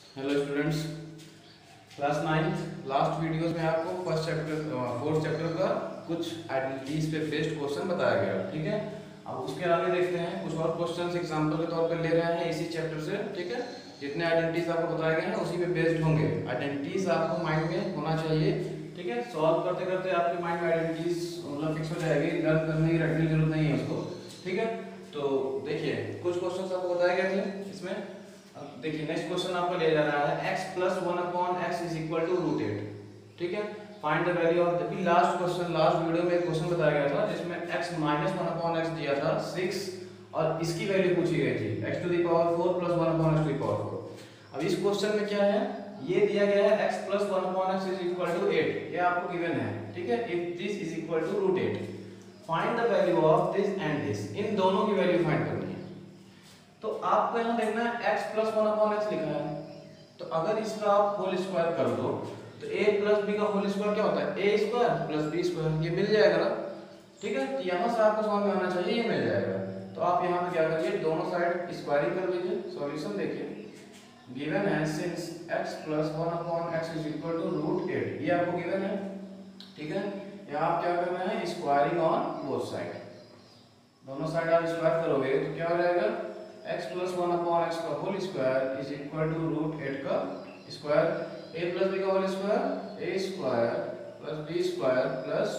Hello students, class 9 last videos में आपको fourth chapter का कुछ आइडेंटिटीज पे बेस्ड क्वेश्चन बताया गया। ठीक है, अब उसके आगे देखते हैं कुछ और क्वेश्चंस एग्जांपल के तौर पे ले रहे हैं इसी चैप्टर से। ठीक है, जितने आइडेंटिटीज आपको बताए गए हैं उसी पे बेस्ड होंगे। आइडेंटिटीज आपको माइंड में होना चाहिए। ठीक है, सॉल्व करते करते आपके माइंड में आइडेंटिटीज मतलब फिक्स हो जाएगी, लर्न करने की रटने की जरूरत नहीं है उसको। ठीक है, तो देखिए कुछ क्वेश्चन आपको बताए गए थे इसमें। अब देखिए नेक्स्ट क्वेश्चन आपको ले जा रहा है x plus 1/x is equal to root 8। ठीक है, find the value of the last question. Last video में एक क्वेश्चन बताया गया था जिसमें x माइनस 1/x दिया था 6 और इसकी वैल्यू पूछी गई थी x to the power 4 plus 1/x to the power 4। अब इस क्वेश्चन में क्या है, ये दिया गया है x plus 1/x is equal to 8, ये आपको गिवन है। ठीक है, if this is equal to root 8 find the value of this and this, इन दोनों की वैल्यू फाइंड करनी है। तो आपको यहाँ देखना है x प्लस 1/x लिखा है, तो अगर इसका आप होल स्क्वायर कर दो तो a प्लस b का होल स्क्वायर क्या होता है, a square plus b square, ये मिल जाएगा ना। ठीक है, तो यहाँ से आपको समझ में आना चाहिए ये मिल जाएगा। तो आप यहाँ पे क्या करिए, दोनों साइड स्क्वायरिंग कर लीजिए। सॉल्यूशन देखिए, गिवन है since x plus 1/x is equal to root 8, ये आपको गिवन है। ठीक है, यहाँ आप क्या करना है, स्क्वायरिंग ऑन बोथ साइड। दोनों साइड आप स्क्वायर करोगे तो क्या हो जाएगा, x प्लस 1/x का whole square is equal to root 8 का स्क्वायर, a प्लस b का whole square a square plus b square plus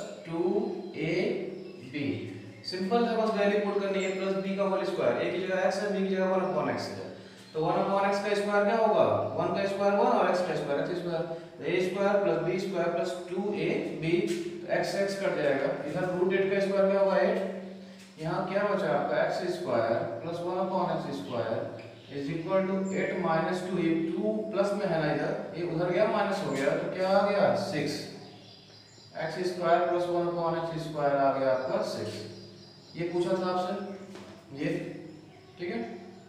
2ab। Simple है, बस वैल्यू पुट करनी है। प्लस b का होल स्क्वायर, a की जगह x है, b की जगह 1/x है, तो 1/x का स्क्वायर क्या होगा, 1 का स्क्वायर 1 और x का square x square, a square plus b square plus 2ab, तो x x कट जाएगा। इधर रूट 8 का स्क्वायर क्या होगा 8, यहाँ क्या बचा आपका x square plus 1/x square is equal to 8 minus 2, ये 2 प्लस में है ना, इधर ये उधर गया माइनस हो गया, तो क्या आ गया 6। x square plus 1/x square आ गया आपका 6। ये पूछा था आपसे ये। ठीक है,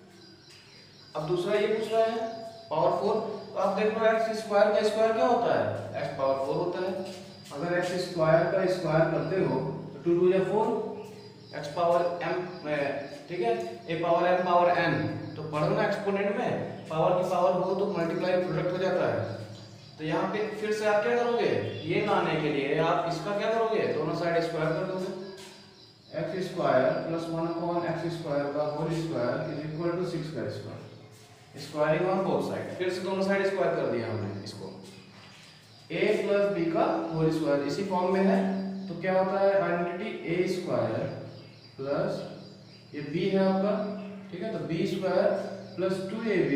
अब दूसरा ये पूछ रहा है पावर 4, तो आप देख लो x स्क्वायर का स्क्वायर क्या होता है, x पावर 4 होता है। अगर x स्क्वायर का स्क्वायर करते हो तो 2 2 या 4, x पावर m, ठीक है, a power m power n, तो पढ़ो ना एक्सपोनेंट में पावर की पावर हो तो मल्टीप्लाई प्रोडक्ट हो जाता है। तो यहाँ पे फिर से आप क्या करोगे, ये लाने के लिए आप इसका क्या करोगे, दोनों साइड स्क्वायर कर दोगे। x square plus 1/x square का whole square is equal to 6 का square, squaring on both side. फिर से दोनों साइड स्क्वायर कर दिया हमने इसको, a प्लस b का होल स्क्वायर इसी फॉर्म में है, तो क्या होता है आइडेंटिटी a स्क्वायर प्लस ये b है आपका। ठीक है, तो b square plus 2ab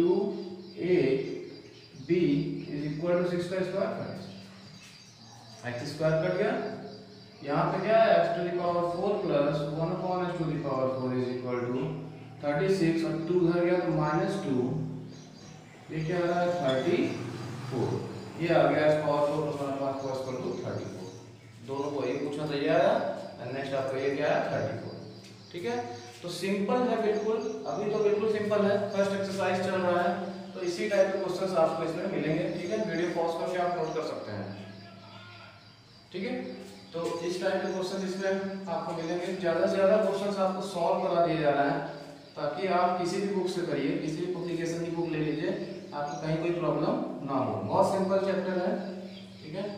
2ab is equal to 6 का स्क्वायर, x स्क्वायर कट गया। यहाँ पे क्या है, x to the power 4 plus 1/x to the power 4 is equal to 36, और 2 उधर गया तो -2, ये क्या आ रहा है 34, ये आ गया x power 4 plus 1/4 equal to 34। दोनों को एक पूछना चाहिए आया, और नेक्स्ट आपको ये क्या है 34। ठीक है, तो सिंपल है बिल्कुल, अभी तो बिल्कुल सिंपल है, फर्स्ट एक्सरसाइज चल रहा है, तो इसी टाइप के क्वेश्चंस आपको इसमें मिलेंगे। ठीक है, वीडियो पॉज करके आप नोट कर सकते हैं। ठीक है, तो इस टाइप के क्वेश्चंस इसमें आपको मिलेंगे। ज़्यादा से ज़्यादा क्वेश्चंस आपको सॉल्व करा दिए जा रहा है, ताकि आप किसी भी बुक से करिए, किसी भी पब्लिकेशन की बुक ले लीजिए, आपको कहीं कोई प्रॉब्लम ना हो। बहुत सिंपल चैप्टर है। ठीक है,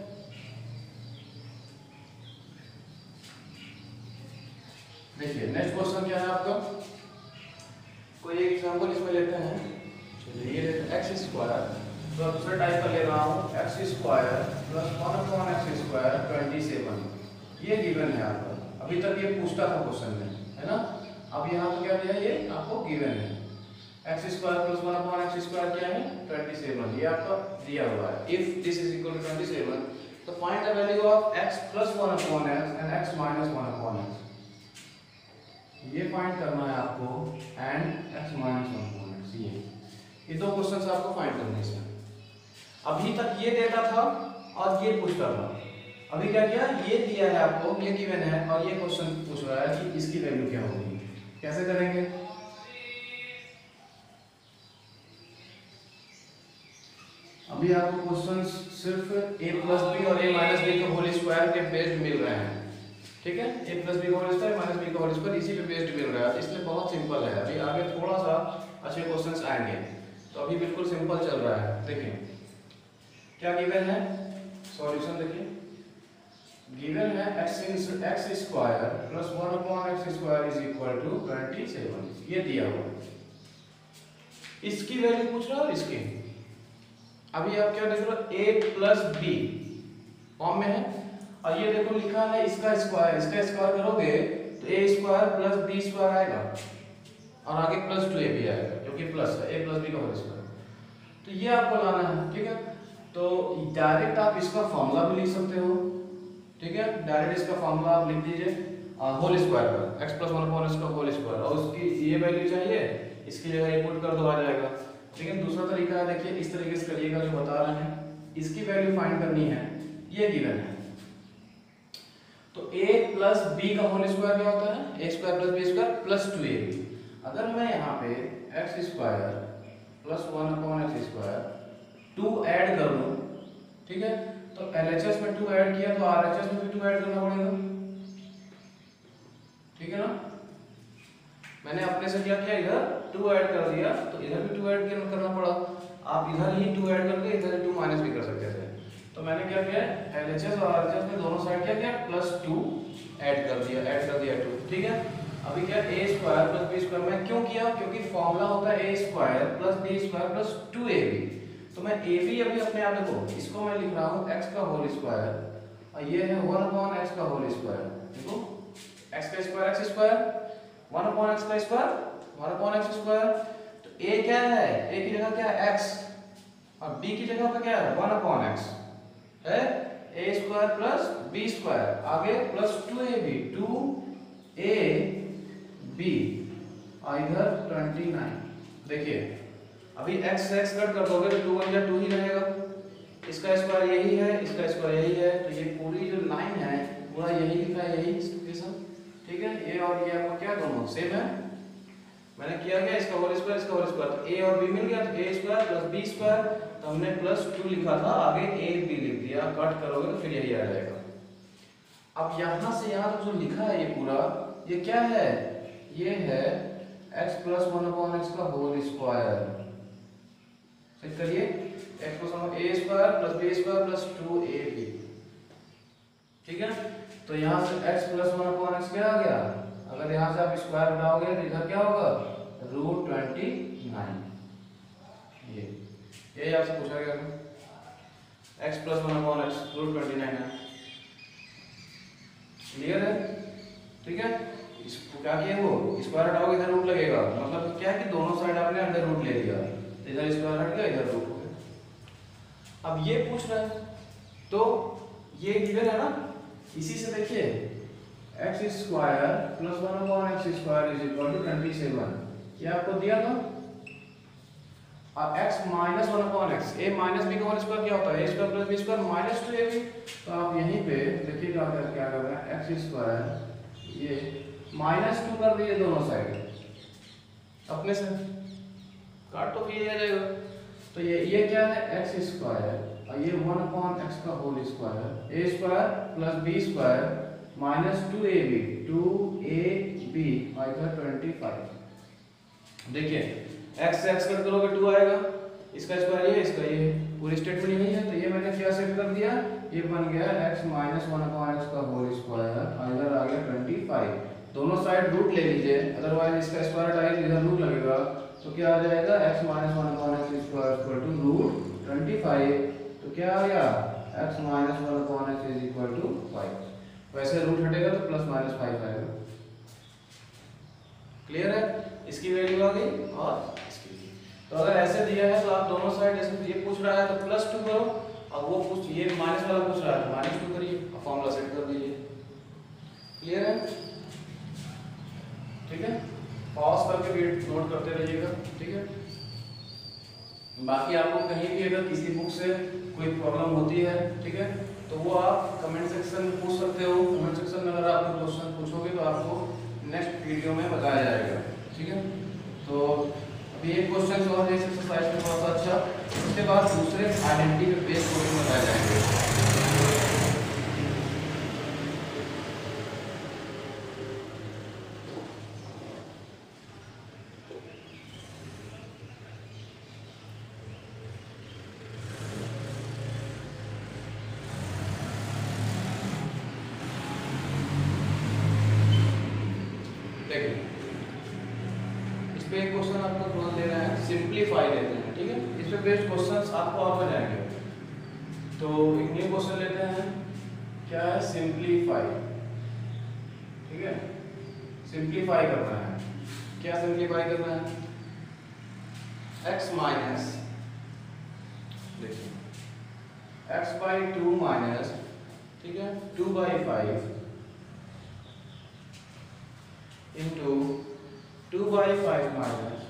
देखिए नेक्स्ट क्वेश्चन क्या है आपका, कोई एक एग्जांपल इसमें लेते हैं। चलिए ये लेते हैं x स्क्वायर, तो दूसरा टाइप का ले रहा हूँ x square plus 1/x square 27, ये गिवन है आपका। अभी तक ये पूछता था क्वेश्चन में, है ना। अब यहाँ पे क्या दिया, ये आपको गिवन है x square plus 1/x square क्या है 27, ये आपका दिया हुआ है। If this is equal to 27, तो find the value of x plus 1/x and x minus 1/x, ये फाइंड करना है आपको, एंड x माइनस 1/x, ये दो क्वेश्चंस आपको फाइंड करने हैं इसमें। अभी तक ये देता था और ये पूछता था, अभी क्या किया, ये दिया है आपको, ये गिवन है, और ये क्वेश्चन पूछ रहा है कि इसकी वैल्यू क्या होगी। कैसे करेंगे, अभी आपको क्वेश्चन सिर्फ a प्लस बी और a माइनस बी के होल स्क्वायर के बेस्ड मिल रहे हैं। ठीक है, a प्लस बी का होल स्क्वायर माइनस बी का होल स्क्वायर इसी पे बेस्ड मिल रहा है, इसलिए बहुत सिंपल है। अभी आगे थोड़ा सा अच्छे क्वेश्चंस आएंगे। तो तो अभी बिल्कुल सिंपल चल रहा है। देखिए क्या गिवन है, सॉल्यूशन देखिए गिवन है x square plus 1 upon x square is equal to 27, ये दिया हुआ। इसकी वैल्यू पूछ रहा है और इसकी। अभी आप क्या देख रहे हो, a प्लस बी फॉर्म में है, और ये देखो लिखा है इसका स्क्वायर करोगे तो a square plus B square आएगा और आगे प्लस 2ab आएगा क्योंकि प्लस है, a प्लस बी का होल स्क्वायर। तो ये आपको लाना है, ठीक है। तो डायरेक्ट आप इसका फॉर्मूला भी लिख सकते हो, ठीक है। डायरेक्ट इसका फॉर्मूला आप लिख दीजिए होल स्क्वायर का, x प्लस 1 अपॉन इसका होल स्क्वायर, और उसकी ये वैल्यू चाहिए, इसकी जगह पुट कर दो, आ जाएगा। ठीक है। दूसरा तरीका है, देखिए इस तरीके से करिएगा जो बता रहे हैं, इसकी वैल्यू फाइंड करनी है, ये गिवन है। तो a प्लस b का होल स्क्वायर क्या होता है, a square plus b square plus 2ab। अगर मैं यहाँ पे x square plus 1 upon x square 2 add कर लूँ, ठीक है, तो LHS में 2 ऐड किया तो RHS में भी 2 ऐड करना पड़ेगा, ठीक है ना। मैंने अपने से क्या किया, इधर 2 ऐड कर दिया तो इधर भी 2 ऐड करना पड़ा। आप इधर ही 2 ऐड करके इधर 2 माइनस भी कर सकते थे। तो मैंने क्या किया, LHS और RHS में दोनों साइड क्या किया, प्लस 2 ऐड कर दिया 2, ठीक है। अभी क्या a square plus b square मैं क्यों किया, क्योंकि फॉर्मूला होता है a square plus b square plus 2ab। तो मैं ab अभी अपने आप देखो, इसको मैं लिख रहा हूँ x का होल स्क्वायर और ये है 1 अपॉन x का होल स्क्वायर। देखो x का square x square, 1 upon x का स्क्वायर 1 अपॉन x स्क्वायर। तो a क्या है, a की जगह क्या है x, और b की जगह पे क्या है 1 अपॉन x है, a square plus b square, आगे प्लस 2ab 2ab और इधर 29। देखिए अभी x से x कट कर दोगे तो 2 1 या 2 ही रहेगा, इसका स्क्वायर यही है, इसका स्क्वायर यही है, तो ये पूरी जो लाइन है पूरा यही लिखा है, यही सब, ठीक है। ये और ये आपका क्या दोनों सेम है। मैंने किया क्या, इसका होल स्क्वायर इसका होल स्क्वायर, तो a और b मिल गया, तो a square plus b square, तो हमने प्लस 2 लिखा था, आगे a b लिख दिया, कट करोगे तो फिर यही आ जाएगा। अब यहाँ से यहाँ तक जो लिखा है ये पूरा, ये क्या है, ये है x प्लस 1 अपॉन x का होल स्क्वायर। चेक करिए, x plus 1 a square plus b square plus 2ab, ठीक है। तो यहाँ से x प्लस 1 अपॉन x क्या आ गया, अगर यहाँ से आप स्क्वायर हटाओगे तो इधर क्या होगा, √29। ये आपसे पूछा गया x प्लस 1 अपॉन x √29 है। क्लियर है, ठीक है। इसको क्या किया, वो स्क्वायर हटाओगे इधर रूट लगेगा, मतलब क्या है कि दोनों साइड आपने अंडर रूट ले लिया, इधर स्क्वायर हट गया इधर रूट हो गया। अब ये पूछ रहा है, तो ये गिवन है ना, इसी से देखिए x square plus 1 upon x square is equal to 27, ये आपको दिया था। और x minus 1 upon x, a minus b का होल स्क्वायर क्या होता है, a square plus b square minus 2ab। तो आप यहीं पे देखिएगा क्या कर रहे हैं, x स्क्वायर ये माइनस 2 कर दिए दोनों साइड अपने से, काट तो फिर आ जाएगा। तो ये क्या है, x स्क्वायर और ये 1 अपॉन x का whole square, a square plus b square minus 2ab और इधर 25। देखिए x से x कट करोगे 2 आएगा, इसका स्क्वायर ये, इसका ये, पूरी स्टेटमेंट यही है। तो ये मैंने क्या सेट कर दिया, ये बन गया x माइनस 1 अपॉन x का होल स्क्वायर और इधर आ गया 25। दोनों साइड रूट ले लीजिए, अदरवाइज इसका स्क्वायर हटाइए इधर रूट लगेगा, तो क्या आ जाएगा x minus 1 upon x square equal to √25। तो क्या आ गया, x minus 1 upon x is equal to 5। वैसे रूट हटेगा तो प्लस माइनस 5 आएगा। क्लियर है, इसकी वैल्यू आ गई और इसकी। तो अगर ऐसे दिया है तो आप दोनों साइड, जैसे ये पूछ रहा है तो प्लस 2 करो, और वो पूछ ये माइनस वाला पूछ रहा है तो माइनस 2 करिए, फॉर्मूला सेट कर दीजिए। क्लियर है, ठीक है। पॉज करके भी नोट करते रहिएगा, ठीक है। बाकी आपको कहीं भी अगर किसी बुक से कोई प्रॉब्लम होती है, ठीक है, तो वो आप कमेंट सेक्शन में पूछ सकते हो। कमेंट सेक्शन में अगर आप क्वेश्चन पूछोगे तो आपको नेक्स्ट वीडियो में बताया जाएगा, ठीक है। तो अभी एक क्वेश्चन और है इस एक्सरसाइज में बहुत अच्छा, उसके बाद दूसरे आइडेंटिटी पे बेस्ड क्वेश्चन बताए जाएंगे। आपको तुरंत ले रहे हैं, सिंप्लीफाई लेते हैं, ठीक है। इस पे बेस्ड क्वेश्चंस आपको और हो जाएंगे। तो एक न्यू क्वेश्चन लेते हैं, क्या है, सिंप्लीफाई, ठीक है। सिंप्लीफाई करना है, क्या सिंप्लीफाई करना है, x माइनस, देखिए x बाई 2 माइनस, ठीक है, 2/5 into 2/5 minus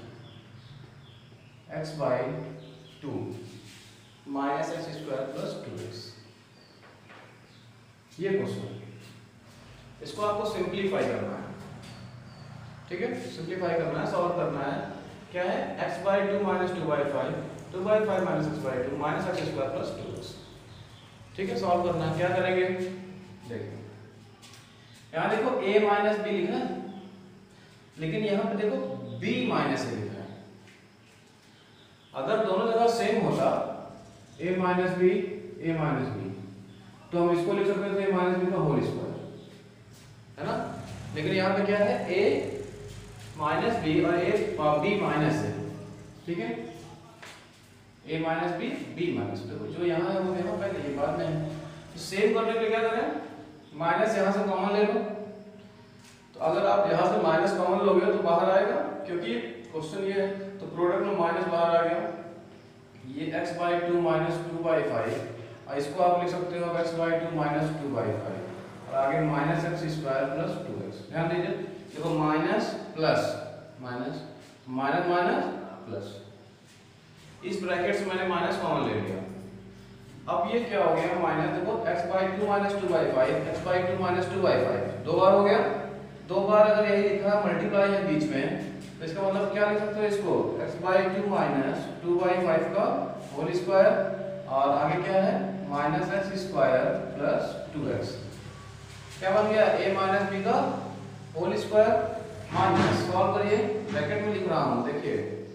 x by 2 minus x square plus 2x। ये क्वेश्चन, इसको आपको सिंप्लीफाई करना है, ठीक है। सिंप्लीफाई करना है, सॉल्व करना है। क्या है, x by 2 minus 2/5, 2/5 minus x by 2 minus x square plus 2x, ठीक है। सॉल्व करना है, क्या करेंगे, देखिए यहाँ देखो a माइनस बी लिखा है, लेकिन यहाँ पे देखो b माइनस a लिखा है। अगर दोनों जगह सेम होता a माइनस बी, तो हम इसको लिख सकते थे a माइनस बी का होल स्क्वायर, है ना। लेकिन यहाँ पे क्या है, a माइनस बी और बी माइनस है, ठीक है। a minus B, B minus, देखो जो यहाँ है वो यहाँ पहले, ये बाद में है। तो सेव करने के लिए क्या करें, माइनस यहाँ से कॉमन ले लो। तो अगर आप यहाँ से माइनस कॉमन लोगे तो बाहर आएगा, क्योंकि क्वेश्चन ये है, तो प्रोडक्ट में माइनस बाहर आ गया। ये x बाई 2 माइनस 2/5, और इसको आप लिख सकते हो x बाई 2 माइनस 2/5, और आगे minus x square plus 2x। ध्यान दीजिए, देखो minus plus minus, minus minus plus, इस ब्रैकेट से मैंने माइनस कॉमन ले लिया। अब ये क्या हो गया, माइनस, देखो x by 2 minus 2/5, x by 2 minus 2/5 दो बार हो गया। दो बार अगर यही लिखा है मल्टीप्लाई है बीच में, तो इसका मतलब क्या लिख सकते हो इसको, x बाई 2 माइनस 2/5 का होल स्क्वायर, और आगे क्या है, minus x square plus 2x। क्या बन गया, a माइनस बी का होल स्क्वायर माइनस, सॉल्व करिए, ब्रैकेट में लिख रहा हूँ, देखिए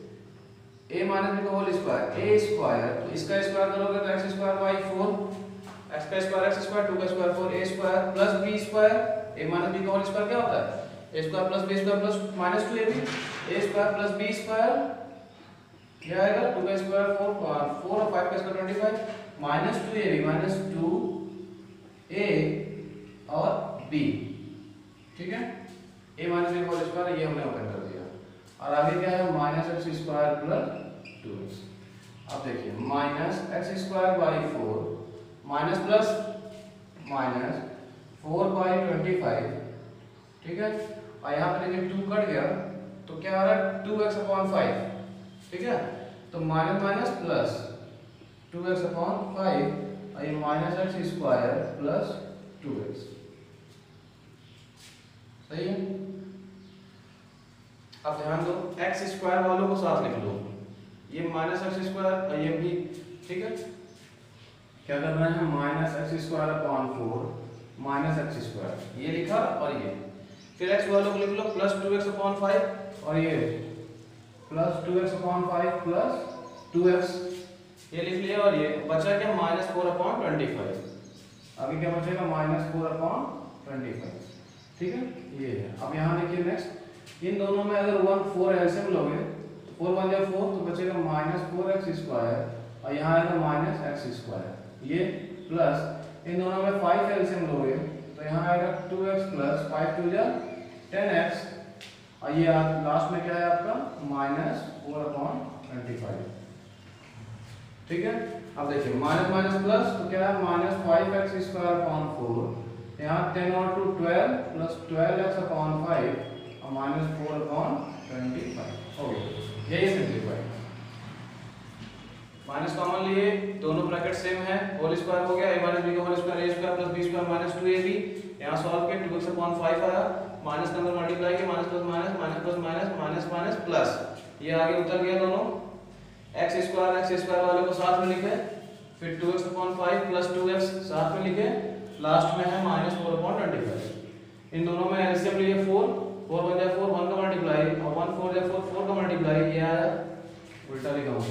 a माइनस बी का होल स्क्वायर, a स्क्वायर, तो इसका स्क्वायर करोगे तो x स्क्वायर बाई 4, x का स्क्वायर x स्क्वायर, 2 का square 4, a square plus b square, a minus b का होल स्क्वायर क्या होता है, a square plus b square plus minus 2ab, a square plus b square, क्या आएगा, 2 का square 4 और 5 का square 25, minus 2ab minus 2a और b, ठीक है। a माइनस b का होल स्क्वायर ये हमने ओपन कर दिया, और आगे क्या है, minus x square plus 2x। अब देखिए minus x square by 4 minus plus minus 4/25, ठीक है। और यहाँ पे देखिए 2 कट गया, तो क्या आ रहा है, 2x/5, ठीक है। तो माइनस माइनस प्लस 2x/5, और ये minus x square plus 2x, सही है। अब ध्यान दो, एक्स स्क्वायर वालों को साथ लिख लो, ये माइनस एक्स स्क्वायर और ये भी, ठीक है। क्या करना है, minus x square upon 4 minus x square, ये लिखा, और ये फिर एक्स वालों को लिख लो प्लस 2x/5, और ये प्लस 2x/5 प्लस 2x, ये लिख लिया। और ये बचा क्या, माइनस 4/25, अभी क्या बचेगा, माइनस 4/25, ठीक है। ये है। अब यहाँ देखिए नेक्स्ट, इन दोनों में अगर 1 4 एलसीएम लोगे तो 4 1 4, तो बचेगा माइनस 4x स्क्वायर, और यहाँ आएगा माइनस एक्स स्क्वायर, ये प्लस इन दोनों में 5 एलसीएम लोगे तो यहाँ आएगा 2x प्लस 5 2 जा 10x, और ये लास्ट में क्या है आपका, माइनस 4/25, ठीक है। अब देखिए माइनस माइनस प्लस, तो क्या है, माइनस 5x स्क्वायर अपॉन 4, यहाँ 10 और 2 12 प्लस 12x अपॉन 5, और माइनस 4/25 हो गया, यही सिंप्लीफाई। माइनस कॉमन लिए, दोनों ब्रैकेट सेम है, होल स्क्वायर हो गया, a माइनस b का whole square, a square plus b square minus 2ab, यहाँ सॉल्व किया, 2x/5 आया, माइनस नंबर मल्टीप्लाई किया, minus plus minus, minus plus minus, minus minus plus, ये आगे उतर गया दोनों, x स्क्वायर वाले को साथ में लिखे, फिर 2x/5 प्लस 2x साथ में लिखे, लास्ट में है माइनस 4/25। इन दोनों में एलसीएम लिए 4 4 1 4, 1 का मल्टीप्लाई, और 1 4 4, 4 का मल्टीप्लाई, ये आया, उल्टा लिखा हूं,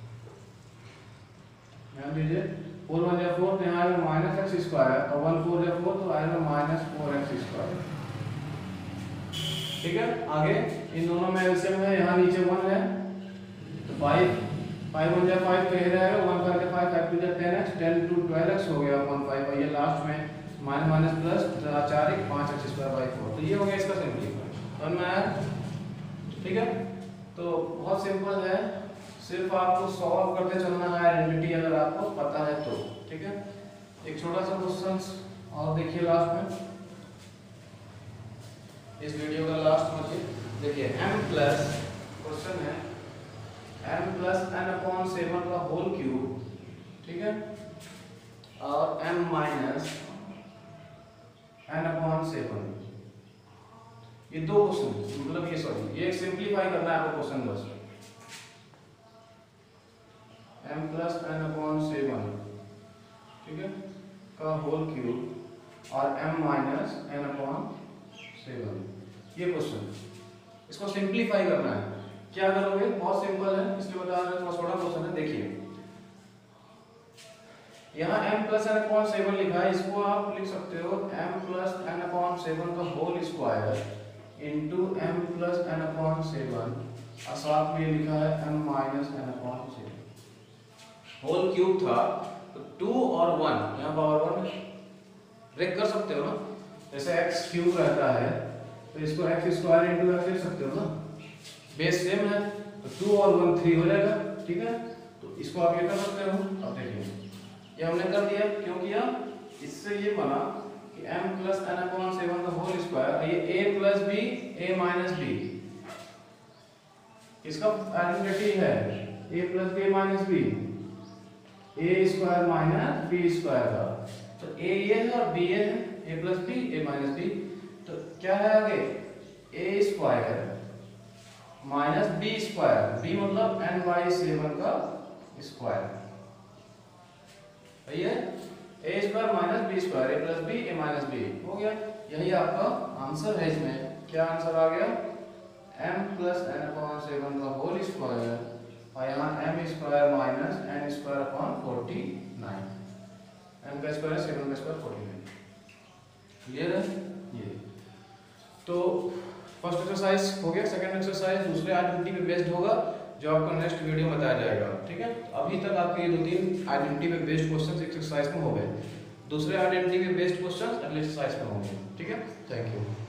ध्यान दीजिए, 4 1 4, तो यहाँ आएगा माइनस एक्स स्क्वायर, और 1 4 4, तो आएगा माइनस 4x स्क्वायर, ठीक है। आगे इन दोनों में एलसीएम है, यहाँ नीचे 1 है तो 5 5 1 जा 5 तो ये रहेगा 1 करके 5 5 2 जा 10x 10 to 12x हो गया 1 5 और ये लास्ट में minus minus plus 4 1 5x square by 4 तो ये हो गया इसका सिंपलीफाई। समझ में आया? ठीक है, तो बहुत सिंपल है, सिर्फ आपको सॉल्व करते चलना है आइडेंटिटी अगर आपको पता है तो। ठीक है, एक छोटा सा क्वेश्चन और देखिए लास्ट में, इस वीडियो का लास्ट में देखिए m प्लस क्वेश्चन है m प्लस n अपॉन 7 का होल क्यूब, ठीक है, और m माइनस n अपॉन 7, ये दो क्वेश्चन मतलब ये सॉरी ये सिंपलीफाई करना है आपको क्वेश्चन बस m प्लस n अपॉन 7, ठीक है, का होल क्यूब और m माइनस n अपॉन 7, ये क्वेश्चन, इसको सिंपलीफाई करना है। क्या करोगे? बहुत सिंपल है, इसलिए बता रहा हूं, थोड़ा क्वेश्चन है। देखिए यहाँ m प्लस n अपॉन 7 लिखा है, इसको आप लिख सकते हो m प्लस n अपॉन 7 का whole square into m plus n upon 7 और साथ में लिखा है m minus n upon 7। Whole cube था तो 2 और 1 यहाँ पावर 1 ब्रेक कर सकते हो ना, जैसे x क्यूब रहता है तो इसको x स्क्वायर इंटू x लिख सकते हो ना, बेस सेम है तो 2 और 1 3 हो जाएगा। ठीक है, तो इसको आप ये कर सकते हो। अब देखिए ये हमने कर दिया, क्यों किया? इससे ये बना कि m प्लस n अपॉन 7 का होल स्क्वायर, ये a plus b a minus b, इसका आइडेंटिटी है a plus b minus b, a square minus b square का, तो a ये है और b ये है, a plus b a minus b, तो क्या है आगे a square minus b square, b मतलब n बाई 7 का स्क्वायर, सही है, a square minus b square, a plus b a minus b हो गया। यही आपका आंसर है। इसमें क्या आंसर आ गया? m प्लस n अपॉन 7 का होल स्क्वायर और यहाँ m square minus n square upon 49, m का स्क्वायर 7 का स्क्वायर 49। क्लियर है? ये तो फर्स्ट एक्सरसाइज हो गया। सेकंड एक्सरसाइज दूसरे आइडेंटिटी पे बेस्ड होगा जो आपको नेक्स्ट वीडियो में बताया जाएगा। ठीक है, तो अभी तक आपके ये 2-3 आइडेंटिटी पे बेस्ड क्वेश्चंस एक्सरसाइज में हो गए, दूसरे आइडेंटिटी पे बेस्ड क्वेश्चंस अगले एक्सरसाइज में होंगे। ठीक है, थैंक यू।